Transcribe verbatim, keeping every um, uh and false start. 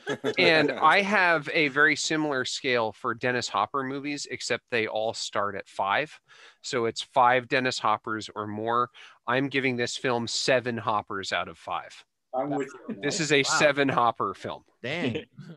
And I have a very similar scale for Dennis Hopper movies, except they all start at five. So it's five Dennis Hoppers or more. I'm giving this film seven Hoppers out of five. I'm with you. This is a Wow. seven Hopper film. Dang.